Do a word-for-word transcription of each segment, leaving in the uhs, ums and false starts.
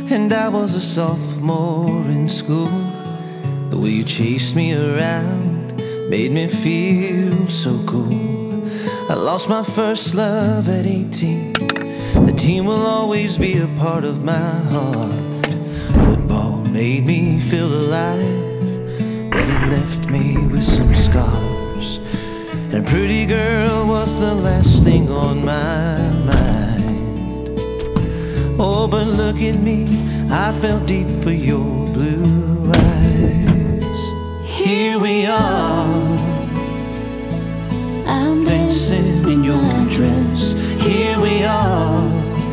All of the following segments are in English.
and I was a sophomore in school. The way you chased me around made me feel so cool. I lost my first love at eighteen. The team will always be a part of my heart. Football made me feel alive, but it left me with some scars. And a pretty girl was the last thing on my mind. Oh, but look at me, I fell deep for your blue eyes. Here we are, I'm dancing in your dress. Here we are,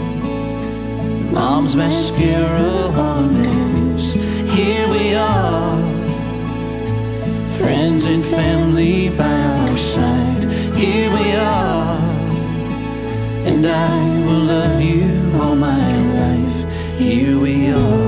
mom's mascara on a mess. Here we are, friends and family by our side. Here we are, and I will love you all my life. Here we are.